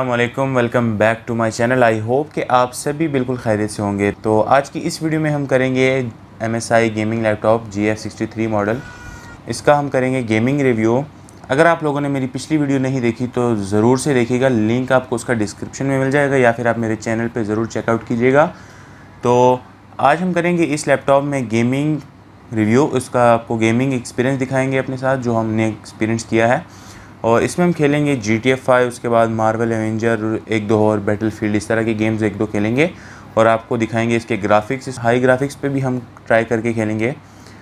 अस्सलामुअलैकुम, welcome back to my channel. I hope कि आप सभी बिल्कुल खैरियत से होंगे। तो आज की इस वीडियो में हम करेंगे MSI gaming laptop GF63 model. इसका हम करेंगे गेमिंग रिव्यू। अगर आप लोगों ने मेरी पिछली वीडियो नहीं देखी तो ज़रूर से देखिएगा, लिंक आपको उसका डिस्क्रिप्शन में मिल जाएगा या फिर आप मेरे चैनल पर ज़रूर चेकआउट कीजिएगा। तो आज हम करेंगे इस लैपटॉप में गेमिंग रिव्यू, उसका आपको गेमिंग एक्सपीरियंस दिखाएंगे अपने साथ जो हमने एक्सपीरियंस किया है। और इसमें हम खेलेंगे GTA 5, उसके बाद मार्वल एवेंजर 1-2 और बैटलफील्ड, इस तरह के गेम्स 1-2 खेलेंगे और आपको दिखाएंगे इसके ग्राफिक्स। हाई ग्राफिक्स पे भी हम ट्राई करके खेलेंगे,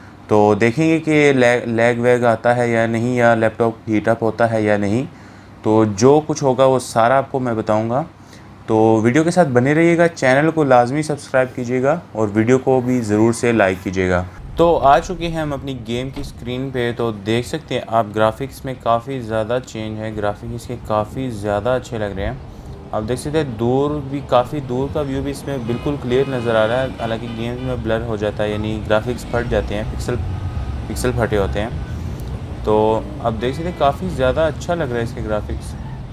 तो देखेंगे कि लैग वैग आता है या नहीं, या लैपटॉप हीटअप होता है या नहीं। तो जो कुछ होगा वो सारा आपको मैं बताऊँगा। तो वीडियो के साथ बने रहिएगा, चैनल को लाजमी सब्सक्राइब कीजिएगा और वीडियो को भी ज़रूर से लाइक कीजिएगा। तो आ चुके हैं हम अपनी गेम की स्क्रीन पे। तो देख सकते हैं आप ग्राफिक्स में काफ़ी ज़्यादा चेंज है, ग्राफिक्स इसके काफ़ी ज़्यादा अच्छे लग रहे हैं। आप देख सकते हैं काफ़ी दूर का व्यू भी इसमें बिल्कुल क्लियर नज़र आ रहा है। हालांकि गेम में ब्लर हो जाता है, यानी ग्राफिक्स फट जाते हैं, पिक्सल फटे होते हैं। तो आप देख सकते हैं काफ़ी ज़्यादा अच्छा लग रहा है इसके ग्राफिक्स।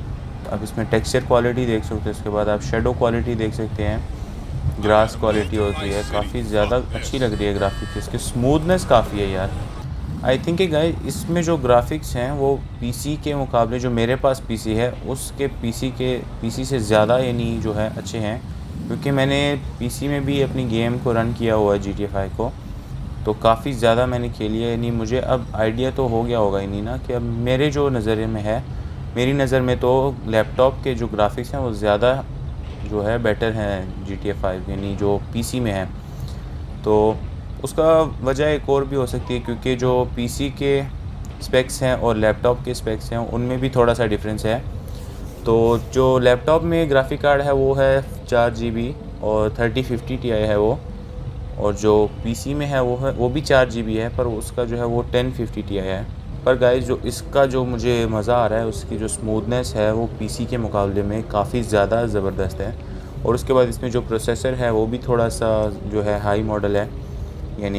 आप इसमें टेक्सचर क्वालिटी देख सकते हैं, उसके बाद आप शेडो क्वालिटी देख सकते हैं, ग्रास क्वालिटी होती है, काफ़ी ज़्यादा अच्छी लग रही है ग्राफिक्स। इसकी स्मूथनेस काफ़ी है यार। आई थिंक गाइस इसमें जो ग्राफिक्स हैं वो पीसी के मुकाबले, जो मेरे पास पीसी है उसके पीसी से ज़्यादा यानी जो है अच्छे हैं, क्योंकि मैंने पीसी में भी अपनी गेम को रन किया हुआ है GTA 5 को। तो काफ़ी ज़्यादा मैंने खेली है, यानी मुझे अब आइडिया तो हो गया होगा यानी ना, कि अब मेरे जो नज़रिए में है, मेरी नज़र में तो लैपटॉप के जो ग्राफिक्स हैं वो ज़्यादा जो है बेटर हैं GTA 5 यानी जो पीसी में है। तो उसका वजह एक और भी हो सकती है, क्योंकि जो पीसी के स्पेक्स हैं और लैपटॉप के स्पेक्स हैं उनमें भी थोड़ा सा डिफरेंस है। तो जो लैपटॉप में ग्राफिक कार्ड है वो है 4 GB और 3050 Ti है वो, और जो पीसी में है वो भी 4 GB है, पर उसका जो है वो 1050 Ti है। पर गाइस जो इसका जो मुझे मज़ा आ रहा है, उसकी जो स्मूथनेस है वो पीसी के मुकाबले में काफ़ी ज़्यादा ज़बरदस्त है। और उसके बाद इसमें जो प्रोसेसर है वो भी थोड़ा सा जो है हाई मॉडल है, यानी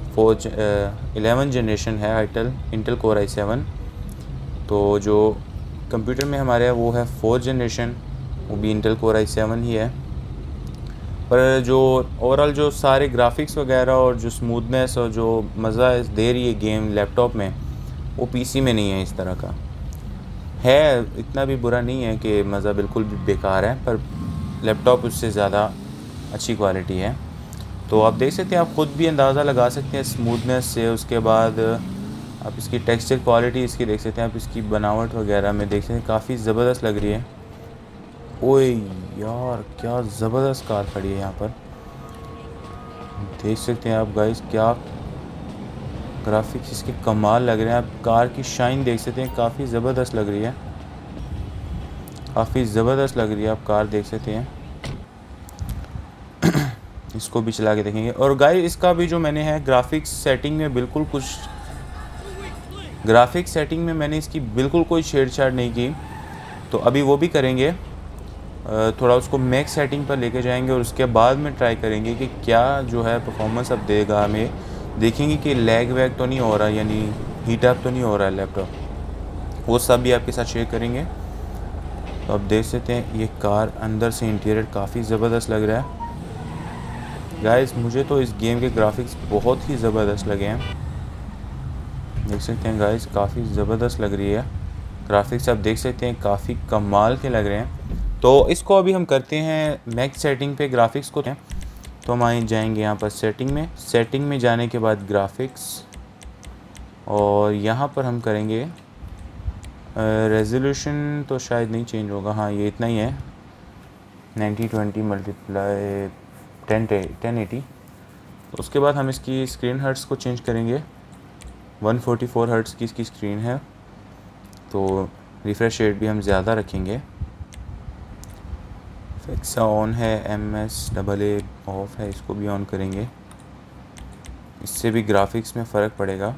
11 जनरेशन है इंटेल कोर i7। तो जो कंप्यूटर में हमारे है वो है 4 जनरेशन, वो भी इंटेल कोर i7 ही है। पर जो ओवरऑल जो सारे ग्राफिक्स वगैरह और जो स्मूथनेस और जो मज़ा दे रही है गेम लैपटॉप में, वो पीसी में नहीं है। इस तरह का है, इतना भी बुरा नहीं है कि मज़ा बिल्कुल भी बेकार है, पर लैपटॉप उससे ज़्यादा अच्छी क्वालिटी है। तो आप देख सकते हैं, आप ख़ुद भी अंदाज़ा लगा सकते हैं स्मूथनेस से। उसके बाद आप इसकी टेक्सचर क्वालिटी इसकी देख सकते हैं, आप इसकी बनावट वगैरह में देख सकते हैं, काफ़ी ज़बरदस्त लग रही है। ओए यार क्या ज़बरदस्त कार खड़ी है यहाँ पर, देख सकते हैं आप गाइस, क्या ग्राफिक्स इसके कमाल लग रहे हैं। आप कार की शाइन देख सकते हैं, काफ़ी ज़बरदस्त लग रही है, काफ़ी ज़बरदस्त लग रही है। आप कार देख सकते हैं, इसको भी चला के देखेंगे। और गाइस इसका भी जो मैंने है ग्राफिक्स सेटिंग में मैंने इसकी बिल्कुल कोई छेड़छाड़ नहीं की, तो अभी वो भी करेंगे। थोड़ा उसको मैक्स सेटिंग पर लेके जाएंगे और उसके बाद में ट्राई करेंगे कि क्या जो है परफॉर्मेंस अब देगा हमें। देखेंगे कि लैग वैग तो नहीं हो रहा, यानी हीटअप तो नहीं हो रहा है लैपटॉप, वो सब भी आपके साथ शेयर करेंगे। तो आप देख सकते हैं ये कार अंदर से इंटीरियर काफ़ी ज़बरदस्त लग रहा है गाइस। मुझे तो इस गेम के ग्राफिक्स बहुत ही ज़बरदस्त लगे हैं, देख सकते हैं गाइस, काफ़ी ज़बरदस्त लग रही है ग्राफिक्स। आप देख सकते हैं काफ़ी कमाल के लग रहे हैं। तो इसको अभी हम करते हैं मैक्स सेटिंग पे ग्राफिक्स को। तो हम आए जाएंगे यहाँ पर सेटिंग में जाने के बाद ग्राफिक्स, और यहाँ पर हम करेंगे रेजोल्यूशन, तो शायद नहीं चेंज होगा, हाँ ये इतना ही है 90/20 मल्टीप्लाई 1080। उसके बाद हम इसकी स्क्रीन हर्ट्स को चेंज करेंगे, 144 हर्ट्स की इसकी स्क्रीन है। तो रिफ्रेश रेट भी हम ज़्यादा रखेंगे, फिक्सा ऑन है, MSAA ऑफ है, इसको भी ऑन करेंगे, इससे भी ग्राफिक्स में फ़र्क पड़ेगा।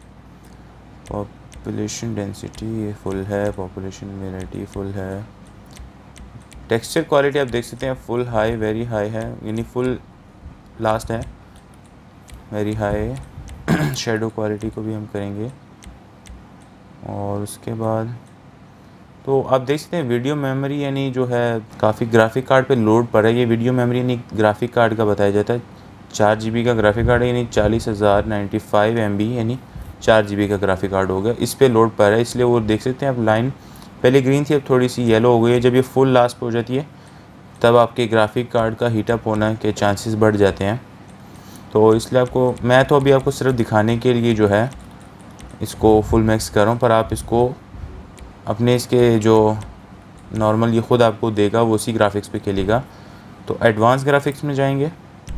पॉपुलेशन डेंसिटी फुल है, पॉपुलेशन वेराइटी फुल है, टेक्सचर क्वालिटी आप देख सकते हैं फुल हाई, वेरी हाई है, यानी फुल लास्ट है, वेरी हाई। शेडो क्वालिटी को भी हम करेंगे, और उसके बाद तो आप देख सकते हैं वीडियो मेमोरी यानी जो है काफ़ी ग्राफिक कार्ड पे लोड पड़ा है। ये वीडियो मेमोरी यानी ग्राफिक कार्ड का बताया जाता है। 4 GB का ग्राफिक कार्ड है यानी 40,095 MB यानी 4 GB का ग्राफिक कार्ड हो गया। इस पे लोड पड़ रहा है, इसलिए वो देख सकते हैं आप लाइन पहले ग्रीन थी अब थोड़ी सी येलो हो गई है। जब ये फुल लास्ट पे हो जाती है तब आपके ग्राफिक कार्ड का हीटअप होना के चांसेस बढ़ जाते हैं। तो इसलिए मैं तो अभी आपको सिर्फ दिखाने के लिए जो है इसको फुल मैक्स कर रहा हूँ, पर आप इसको अपने इसके जो नॉर्मल ये ख़ुद आपको देगा वो उसी ग्राफिक्स पे खेलेगा। तो एडवांस ग्राफिक्स में जाएंगे।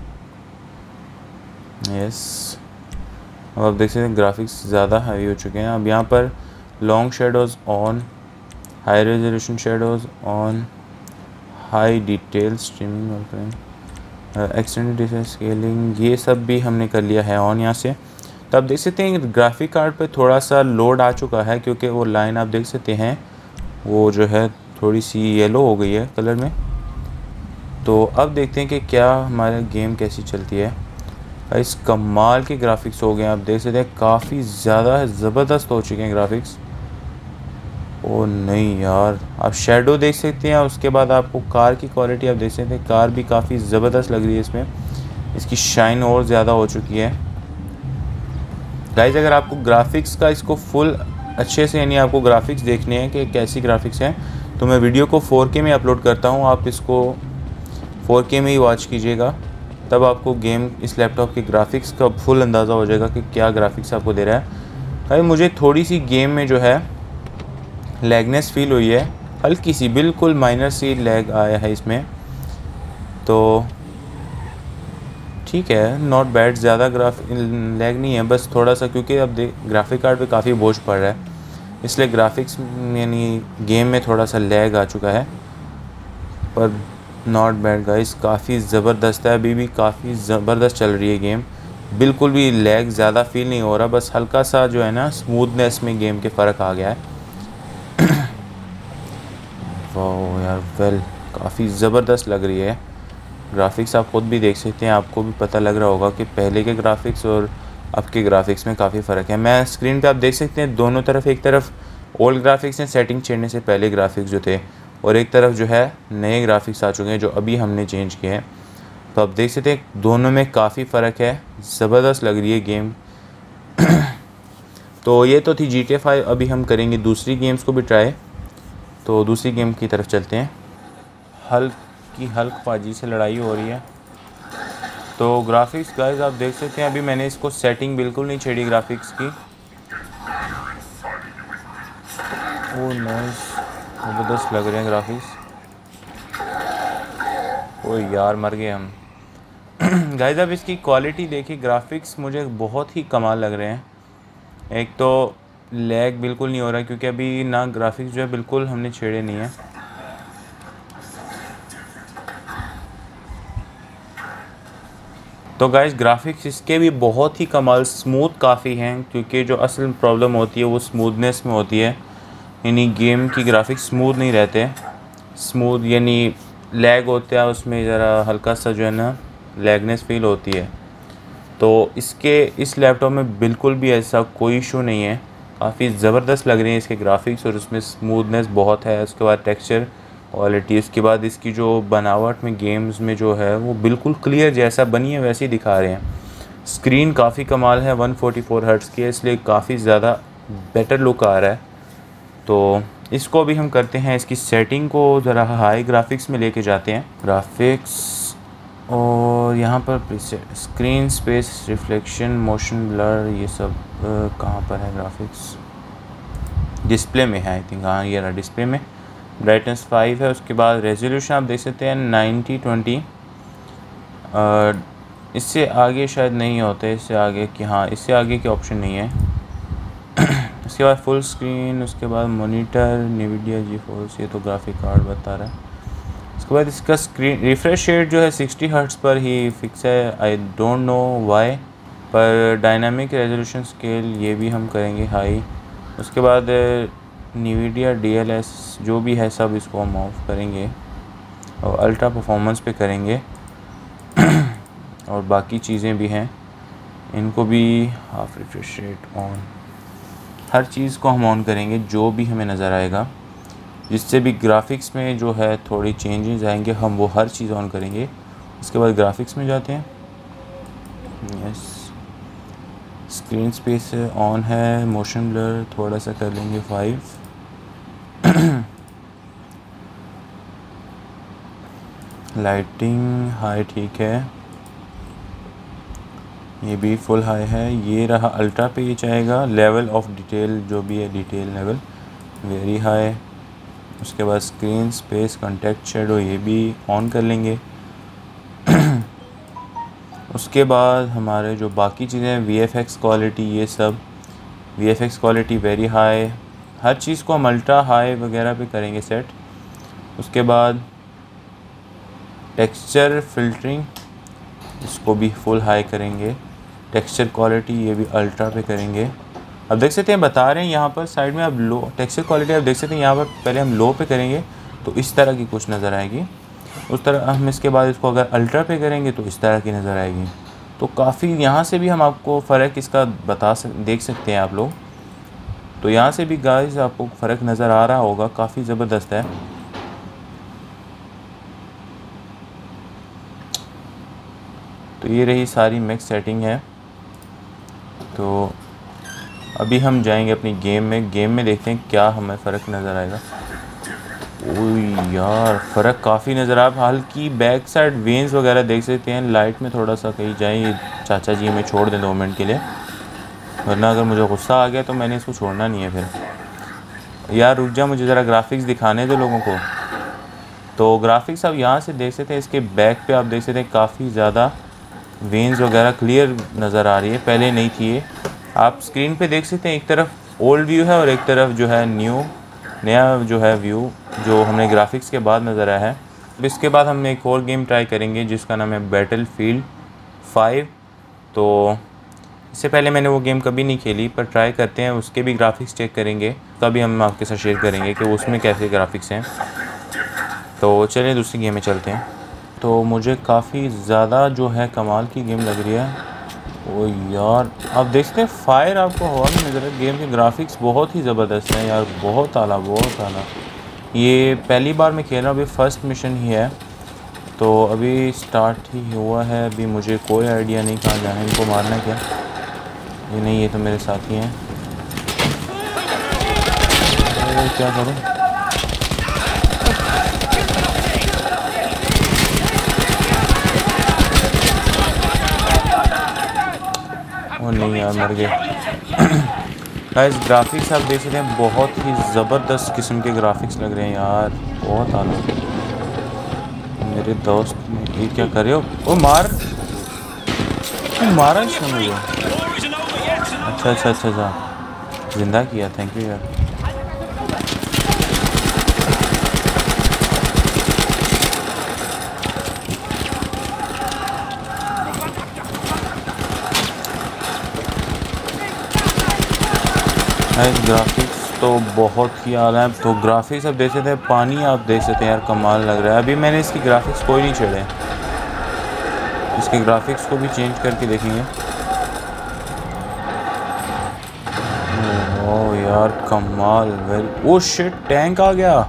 यस, अब आप देख सकते हैं ग्राफिक्स ज़्यादा हाई हो चुके हैं। अब यहाँ पर long shadows on, high resolution shadows on, high detail streaming, extended scaling, ये सब भी हमने कर लिया है ऑन यहाँ से। तो आप देख सकते हैं ग्राफिक कार्ड पे थोड़ा सा लोड आ चुका है क्योंकि वो लाइन आप देख सकते हैं वो जो है थोड़ी सी येलो हो गई है कलर में। तो अब देखते हैं कि क्या हमारा गेम कैसी चलती है। इस कमाल के ग्राफिक्स हो गए हैं, आप देख सकते हैं काफ़ी ज़्यादा ज़बरदस्त हो चुके हैं ग्राफिक्स। ओ नहीं यार, आप शेडो देख सकते हैं। उसके बाद आपको कार की क्वालिटी आप देख सकते हैं, कार भी काफ़ी ज़बरदस्त लग रही है इसमें, इसकी शाइन और ज़्यादा हो चुकी है। गाइस अगर आपको ग्राफिक्स का इसको फुल अच्छे से यानी आपको ग्राफिक्स देखने हैं कि कैसी ग्राफिक्स हैं, तो मैं वीडियो को 4K में अपलोड करता हूँ। आप इसको 4K में ही वॉच कीजिएगा, तब आपको गेम इस लैपटॉप के ग्राफिक्स का फुल अंदाज़ा हो जाएगा कि क्या ग्राफिक्स आपको दे रहा है। भाई मुझे थोड़ी सी गेम में जो है लैगनेस फील हुई है, हल्की सी, बिल्कुल माइनर सी लैग आया है इसमें। तो ठीक है, नॉट बैड, ज़्यादा लैग नहीं है, बस थोड़ा सा क्योंकि अब ग्राफिक कार्ड पे काफ़ी बोझ पड़ रहा है, इसलिए ग्राफिक्स यानी गेम में थोड़ा सा लैग आ चुका है। पर नॉट बैड गाइस, काफ़ी ज़बरदस्त है, अभी भी काफ़ी ज़बरदस्त चल रही है गेम, बिल्कुल भी लैग ज़्यादा फील नहीं हो रहा, बस हल्का सा जो है ना स्मूथनेस में गेम के फ़र्क आ गया है। वाह यार, वेल काफ़ी ज़बरदस्त लग रही है ग्राफिक्स। आप ख़ुद भी देख सकते हैं, आपको भी पता लग रहा होगा कि पहले के ग्राफिक्स और अब के ग्राफिक्स में काफ़ी फ़र्क है। मैं स्क्रीन पे आप देख सकते हैं दोनों तरफ, एक तरफ ओल्ड ग्राफिक्स हैं सेटिंग छेड़ने से पहले ग्राफिक्स जो थे, और एक तरफ जो है नए ग्राफिक्स आ चुके हैं जो अभी हमने चेंज किए हैं। तो आप देख सकते हैं दोनों में काफ़ी फ़र्क है, ज़बरदस्त लग रही है गेम। तो ये तो थी GTA 5। अभी हम करेंगे दूसरी गेम्स को भी ट्राई, तो दूसरी गेम की तरफ चलते हैं। हल्क फाजी से लड़ाई हो रही है। तो ग्राफिक्स गाइस आप देख सकते हैं, अभी मैंने इसको सेटिंग बिल्कुल नहीं छेड़ी ग्राफिक्स की। ओ नाइस, ज़बरदस्त लग रहे हैं ग्राफिक्स। ओ यार मर गए हम। गाइस अब इसकी क्वालिटी देखिए, ग्राफिक्स मुझे बहुत ही कमाल लग रहे हैं। एक तो लैग बिल्कुल नहीं हो रहा क्योंकि अभी ना ग्राफिक्स जो है बिल्कुल हमने छेड़े नहीं है। तो गाइस ग्राफिक्स इसके भी बहुत ही कमाल स्मूथ काफ़ी हैं, क्योंकि जो असल प्रॉब्लम होती है वो स्मूथनेस में होती है, यानी गेम की ग्राफिक्स स्मूथ नहीं रहते। स्मूथ यानी लैग होता है उसमें, ज़रा हल्का सा जो है ना लैगनेस फील होती है। तो इस लैपटॉप में बिल्कुल भी ऐसा कोई इशू नहीं है, काफ़ी ज़बरदस्त लग रहे हैं इसके ग्राफिक्स, और उसमें स्मूथनेस बहुत है। उसके बाद टेक्सचर क्वालिटी, उसके बाद इसकी जो बनावट में गेम्स में जो है वो बिल्कुल क्लियर जैसा बनी है वैसे ही दिखा रहे हैं। स्क्रीन काफ़ी कमाल है, 144 हर्ट्ज़ की है, इसलिए काफ़ी ज़्यादा बेटर लुक आ रहा है। तो इसको अभी हम करते हैं, इसकी सेटिंग को ज़रा हाई ग्राफिक्स में लेके जाते हैं। ग्राफिक्स, और यहाँ पर screen space, reflection, motion blur, ये सब कहाँ पर है ग्राफिक्स? डिस्प्ले में है आई थिंक, हाँ ये रहा डिस्प्ले में। ब्राइटनेस 5 है, उसके बाद रेजोल्यूशन आप देख सकते हैं 90/20। इससे आगे शायद नहीं होते, इससे आगे की, हाँ इससे आगे के ऑप्शन नहीं है। उसके बाद फुल स्क्रीन, उसके बाद मॉनिटर, NVIDIA GeForce, ये तो ग्राफिक कार्ड बता रहा है। उसके बाद इसका स्क्रीन रिफ्रेश रेट जो है 60 हर्ट्ज़ पर ही फिक्स है, आई डोंट नो वाई। पर डायनामिक रेजोल्यूशन स्केल ये भी हम करेंगे हाई। उसके बाद NVIDIA DLS जो भी है सब इसको हम ऑफ करेंगे और अल्ट्रा परफॉर्मेंस पे करेंगे। और बाकी चीज़ें भी हैं, इनको भी हाफ रिफ्रेश रेट ऑन, हर चीज़ को हम ऑन करेंगे जो भी हमें नज़र आएगा। जिससे भी ग्राफिक्स में जो है थोड़ी चेंजेस आएंगे, हम वो हर चीज़ ऑन करेंगे। इसके बाद ग्राफिक्स में जाते हैं। यस, स्क्रीन स्पेस ऑन है, मोशन ब्लर थोड़ा सा कर लेंगे 5। लाइटिंग हाई ठीक है, ये भी फुल हाई है। ये रहा अल्ट्रा पे, ये चाहेगा लेवल ऑफ डिटेल जो भी है, डिटेल लेवल वेरी हाई। उसके बाद स्क्रीन स्पेस कॉन्टेक्ट शेडो ये भी ऑन कर लेंगे। उसके बाद हमारे जो बाकी चीज़ें VFX क्वालिटी, ये सब VFX क्वालिटी वेरी हाई, हर चीज़ को हम अल्ट्रा हाई वगैरह पे करेंगे सेट। उसके बाद टेक्सचर फिल्टरिंग, इसको भी फुल हाई करेंगे। टेक्सचर क्वालिटी ये भी अल्ट्रा पे करेंगे। अब देख सकते हैं बता रहे हैं यहाँ पर साइड में, अब लो टेक्सचर क्वालिटी आप देख सकते हैं यहाँ पर, पहले हम लो पे करेंगे तो इस तरह की कुछ नज़र आएगी, उस तरह हम इसके बाद इसको अगर अल्ट्रा पे करेंगे तो इस तरह की नज़र आएगी। तो काफ़ी यहाँ से भी हम आपको फ़र्क इसका देख सकते हैं आप लोग। तो यहाँ से भी गाइस आपको फ़र्क नज़र आ रहा होगा, काफ़ी ज़बरदस्त है। तो ये रही सारी मैक्स सेटिंग है। तो अभी हम जाएंगे अपनी गेम में देखते हैं क्या हमें फ़र्क नज़र आएगा। ओह यार, फ़र्क काफ़ी नज़र आ, हल्की बैक साइड वेंस वगैरह देख सकते हैं। लाइट में थोड़ा सा कहीं जाए, चाचा जी हमें छोड़ दें 2 मिनट के लिए, वरना अगर मुझे गुस्सा आ गया तो मैंने इसको छोड़ना नहीं है फिर। यार रुक जा, मुझे ज़रा ग्राफिक्स दिखाने दो लोगों को। तो ग्राफिक्स आप यहाँ से देख सकते हैं, इसके बैक पे आप देख सकते हैं काफ़ी ज़्यादा वेंस वगैरह क्लियर नज़र आ रही है, पहले नहीं थी ये। आप स्क्रीन पे देख सकते हैं एक तरफ ओल्ड व्यू है और एक तरफ जो है नया जो है व्यू, जो हमने ग्राफिक्स के बाद नज़र आया है। अब इसके बाद हम एक और गेम ट्राई करेंगे जिसका नाम है बैटलफील्ड 5। तो इससे पहले मैंने वो गेम कभी नहीं खेली, पर ट्राई करते हैं, उसके भी ग्राफिक्स चेक करेंगे, तभी हम आपके साथ शेयर करेंगे कि उसमें कैसे ग्राफिक्स हैं। तो चलिए दूसरी गेम में चलते हैं। तो मुझे काफ़ी ज़्यादा जो है कमाल की गेम लग रही है। ओ यार, आप देख सकते हैं फायर आपको हवा में नज़र है। गेम के ग्राफिक्स बहुत ही ज़बरदस्त हैं यार, बहुत आला। ये पहली बार मैं खेल रहा हूँ, अभी फ़र्स्ट मिशन ही है, तो अभी स्टार्ट ही हुआ है। अभी मुझे कोई आइडिया नहीं कहाँ जाना है, इनको मारना है क्या? ये नहीं, ये तो मेरे साथी हैं। क्या करूँ? ओ नहीं यार, मर गए। गाइस ग्राफिक्स आप देख सकते हैं, बहुत ही ज़बरदस्त किस्म के ग्राफिक्स लग रहे हैं यार, बहुत आला। मेरे दोस्त ने ये क्या कर रहे हो? ओ मारा इसने मुझे। अच्छा, ज़िंदा किया, थैंक यू यार। ग्राफिक्स तो बहुत ही आला है। तो ग्राफिक्स आप देख सकते हैं, पानी आप देख सकते हैं यार, कमाल लग रहा है। अभी मैंने इसकी ग्राफिक्स कोई नहीं छेड़े, इसके ग्राफिक्स को भी चेंज करके देखेंगे। ओह यार कमाल, वेरी। ओह शिट, टैंक आ गया।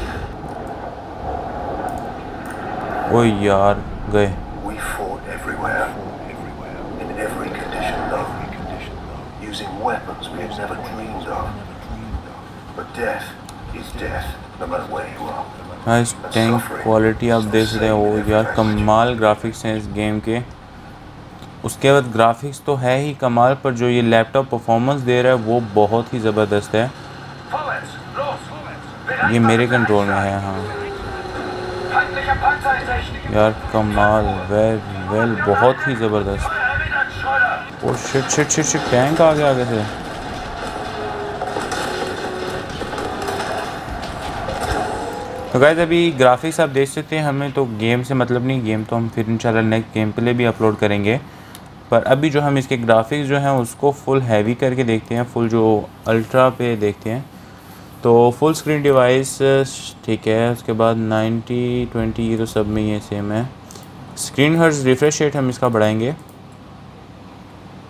ओह यार गए। इस टैंक क्वालिटी आप देख रहे हो यार, कमाल ग्राफिक्स हैं इस गेम के। उसके बाद ग्राफिक्स तो है ही कमाल, पर जो ये लैपटॉप परफॉर्मेंस दे रहा है वो बहुत ही ज़बरदस्त है। ये मेरे कंट्रोल में है, हाँ यार कमाल, वेल बहुत ही ज़बरदस्त। ओ शिट, टैंक आ गया आगे से। तो गाइस अभी ग्राफिक्स आप देख सकते हैं, हमें तो गेम से मतलब नहीं, गेम तो हम फिर इंशाल्लाह नेक्स्ट गेम प्ले भी अपलोड करेंगे। पर अभी जो हम इसके ग्राफिक्स जो हैं उसको फुल हैवी करके देखते हैं, फुल जो अल्ट्रा पे देखते हैं। तो फुल स्क्रीन डिवाइस ठीक है। उसके बाद 90/20 ये तो सब में ये सेम है। स्क्रीन हर्ट्ज़ रिफ्रेश रेट हम इसका बढ़ाएंगे,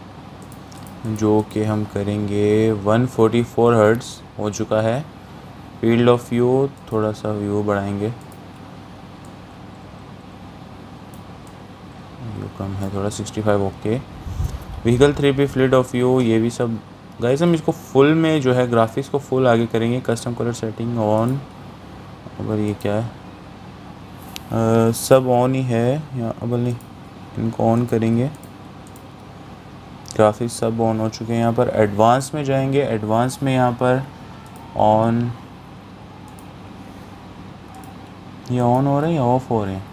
जो कि हम करेंगे 144 हर्ट्ज़ हो चुका है। फील्ड ऑफ व्यू, थोड़ा सा व्यू बढ़ाएंगे, व्यू कम है थोड़ा, 65 okay. Vehicle 3P field of view, ये भी सब गाइस हम इसको फुल में जो है ग्राफिक्स को फुल आगे करेंगे। कस्टम कलर सेटिंग ऑन, अगर ये क्या है सब ऑन ही है या अबल नहीं, इनको ऑन करेंगे। ग्राफिक्स सब ऑन हो चुके हैं। यहाँ पर एडवांस में जाएंगे, एडवांस में यहाँ पर ऑन, ये ऑन हो रहे हैं या ऑफ हो रहे हैं?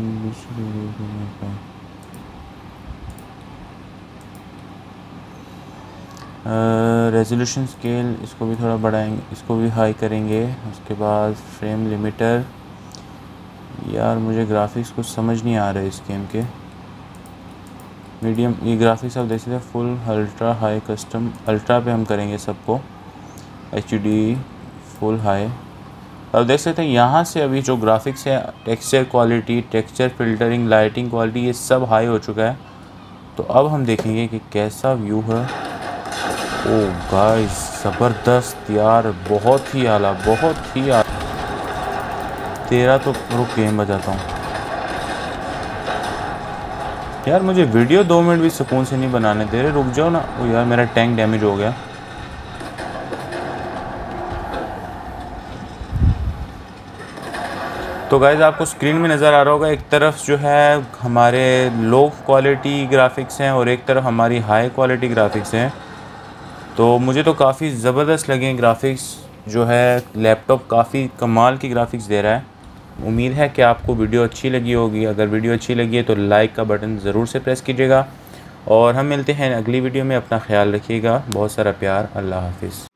रेजोल्यूशन स्केल इसको भी थोड़ा बढ़ाएंगे, इसको भी हाई करेंगे। उसके बाद फ्रेम लिमिटर, यार मुझे ग्राफिक्स कुछ समझ नहीं आ रहे इस गेम के। मीडियम, ये ग्राफिक्स आप देख सकते हैं full, ultra, high, custom. Ultra पे हम करेंगे सबको, HD फुल हाई। अब देख सकते हैं यहाँ से अभी जो ग्राफिक्स है, texture quality, texture filtering, lighting quality, ये सब हाई हो चुका है। तो अब हम देखेंगे कि कैसा व्यू है। ओ गाइस ज़बरदस्त यार, बहुत ही आला, बहुत ही आला। तेरा तो रुक गेम बजाता हूँ यार, मुझे वीडियो 2 मिनट भी सुकून से नहीं बनाने दे रहे, रुक जाओ ना। ओ यार मेरा टैंक डैमेज हो गया। तो गाइस आपको स्क्रीन में नज़र आ रहा होगा, एक तरफ जो है हमारे लो क्वालिटी ग्राफिक्स हैं और एक तरफ हमारी हाई क्वालिटी ग्राफिक्स हैं। तो मुझे तो काफ़ी ज़बरदस्त लगे ग्राफिक्स, जो है लैपटॉप काफ़ी कमाल की ग्राफिक्स दे रहा है। उम्मीद है कि आपको वीडियो अच्छी लगी होगी। अगर वीडियो अच्छी लगी है तो लाइक का बटन ज़रूर से प्रेस कीजिएगा और हम मिलते हैं अगली वीडियो में। अपना ख्याल रखिएगा, बहुत सारा प्यार, अल्लाह हाफिज़।